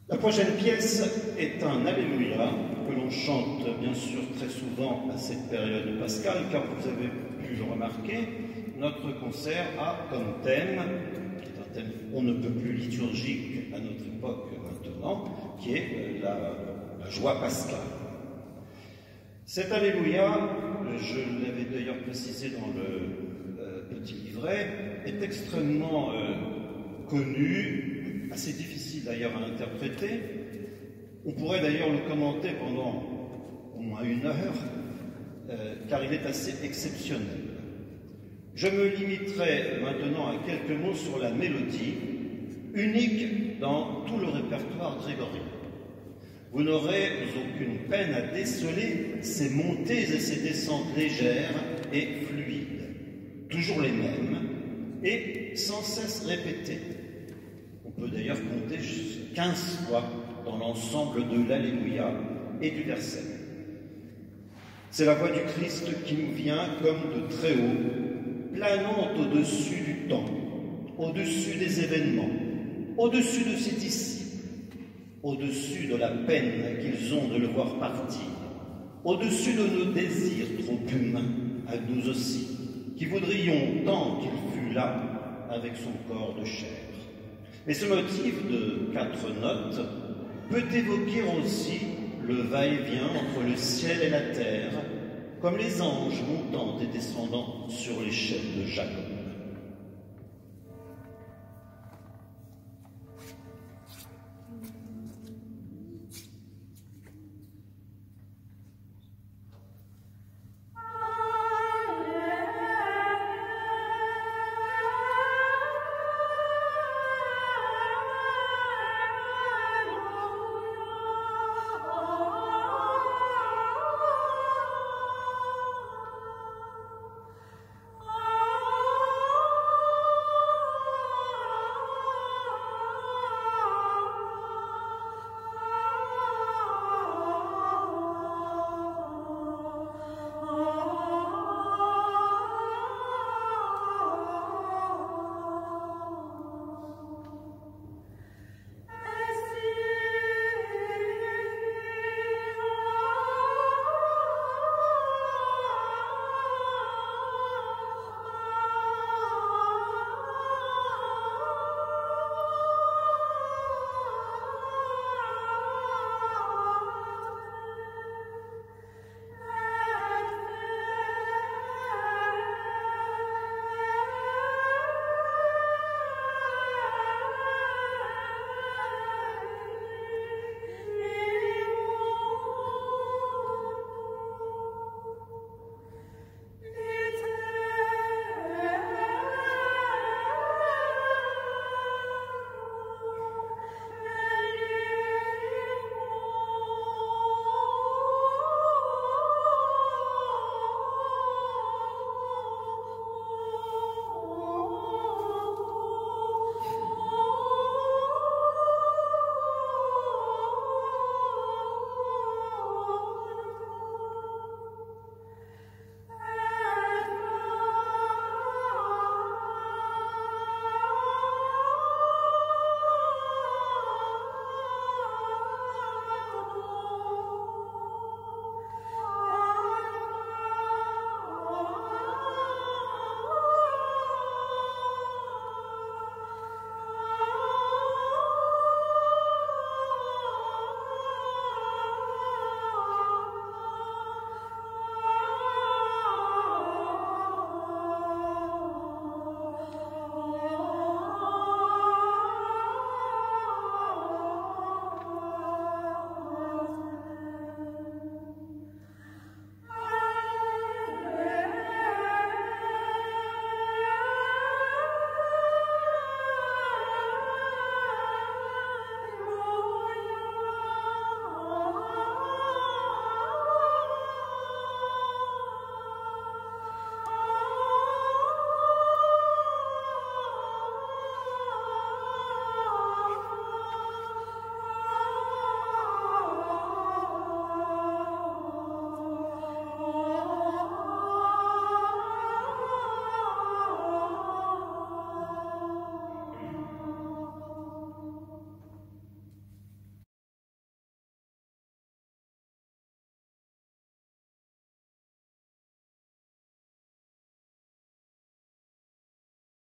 La prochaine pièce est un Alléluia que l'on chante bien sûr très souvent à cette période pascale, car vous avez pu le remarquer, notre concert a comme thème, qui est un thème on ne peut plus liturgique à notre époque maintenant, qui est la joie pascale. Cet Alléluia, je l'avais d'ailleurs précisé dans le petit livret, est extrêmement connu, assez difficile d'ailleurs à interpréter. On pourrait d'ailleurs le commenter pendant au moins une heure, car il est assez exceptionnel. Je me limiterai maintenant à quelques mots sur la mélodie, unique dans tout le répertoire grégorien. Vous n'aurez aucune peine à déceler ces montées et ces descentes légères et fluides, toujours les mêmes, et sans cesse répétées. On peut d'ailleurs compter jusqu'à 15 fois dans l'ensemble de l'Alléluia et du verset. C'est la voix du Christ qui nous vient comme de très haut, planant au-dessus du temps, au-dessus des événements, au-dessus de ses disciples, au-dessus de la peine qu'ils ont de le voir partir, au-dessus de nos désirs trop humains, à nous aussi, qui voudrions tant qu'il fût là avec son corps de chair. Mais ce motif de 4 notes peut évoquer aussi le va-et-vient entre le ciel et la terre, comme les anges montant et descendant sur l'échelle de Jacob.